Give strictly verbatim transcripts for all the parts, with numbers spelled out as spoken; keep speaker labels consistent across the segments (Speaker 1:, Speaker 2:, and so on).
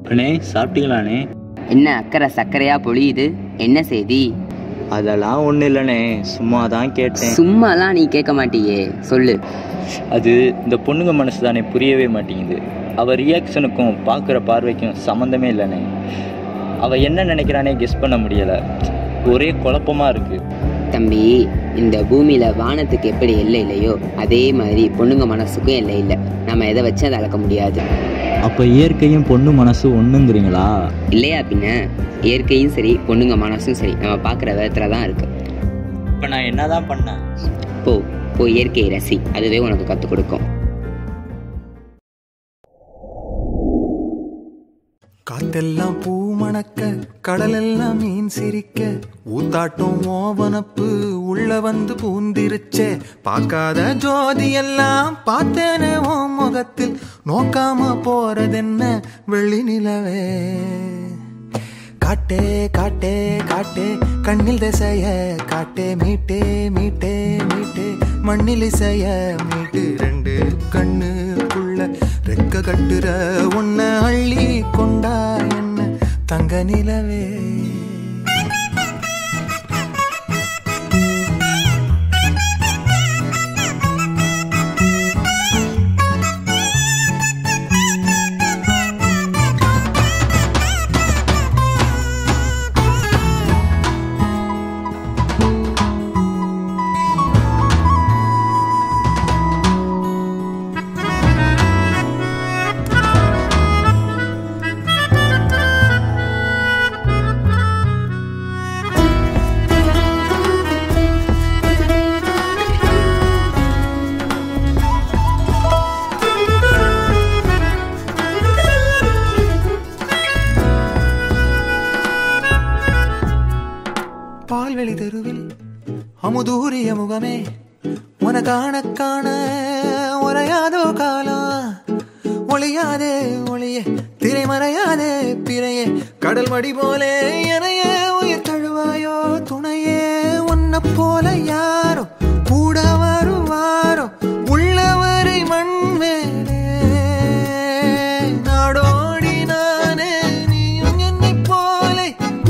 Speaker 1: அண்ணே சாப்பிட்டீங்களாண்ணே?
Speaker 2: என்ன அக்கறை சக்கரையா பொழியுது? என்ன செய்தி?
Speaker 1: அதெல்லாம் ஒன்றும் இல்லைண்ணே, சும்மா தான் கேட்டேன்.
Speaker 2: சும்மாலாம் நீ கேட்க மாட்டியே, சொல்லு.
Speaker 1: அது இந்த பொண்ணுங்க மனசு தானே புரியவே மாட்டேங்குது. அவள் ரியாக்ஷனுக்கும் பார்க்குற பார்வைக்கும் சம்மந்தமே இல்லைண்ணே. அவள் என்ன நினைக்கிறானே கெஸ் பண்ண முடியலை. ஒரே குழப்பமாக இருக்குது.
Speaker 2: தம்பி, இந்த பூமியில் வானத்துக்கு எப்படி எல்லை இல்லையோ அதே மாதிரி பொண்ணுங்க மனசுக்கும் எல்லை இல்லை. நம்ம எதை வச்சு அதை அளக்க முடியாது.
Speaker 1: அப்போ இயற்கையும் பொண்ணு மனசு ஒன்றுங்கிறீங்களா?
Speaker 2: இல்லையா பின்ன. இயற்கையும் சரி பொண்ணுங்க மனசும் சரி நம்ம பார்க்குற விதத்தில் தான் இருக்கு.
Speaker 1: இப்போ நான் என்ன தான் பண்ணேன்?
Speaker 2: போ போ இயற்கையை ரசி, அதுவே உனக்கு கற்றுக் கொடுக்கும்.
Speaker 3: காத்தெல்லாம் பூ மணக்க, கடலெல்லாம் மீன் சிரிக்க, ஊத்தாட்டும் ஓவனப்பு உள்ள வந்து பூந்திருச்சே. பார்க்காத ஜோதி எல்லாம் பார்த்தேனே ஓ முகத்தில், நோக்காம போறதென்ன வெள்ளி நிலவே. காட்டே காட்டே காட்டே கண்ணில் திசைய காட்டே, மீட்டே மீட்டே மீட்டே மண்ணில் இசைய மீட்டு. ரெண்டு கண்ணுக்குள்ள ரெக்க கட்டுற உன்னை அள்ளி கொண்டா என்ன தங்க நிலவே. பால்வெளி தெருவில் அமுதூரிய முகமே, உன காண காண உரையாதோ காலம். ஒளியாதே ஒளியே திரைமறையாதே பிறையே, கடல் மடி போலே எனையே உயிர் தழுவாயோ துணையே. உன்னை போல யாரோ கூட வருவாரோ உள்ளவரை மண் மேலே. நாடோடி நானே நீயும் என்னை போலே.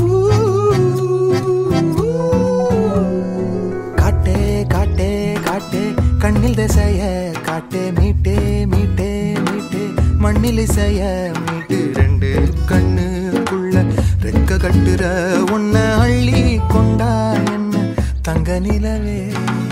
Speaker 3: காட்டே காட்டே காட்டே கண்ணில் திசைய காட்டே, மீட்டே மீட்டே மீட்டே மண்ணில் இசைய மீட்டு. ரெண்டு கண்ணுக்குள்ள ரெக்க கட்டுற உன்னை அள்ளி கொண்டா என்ன தங்க நிலவே.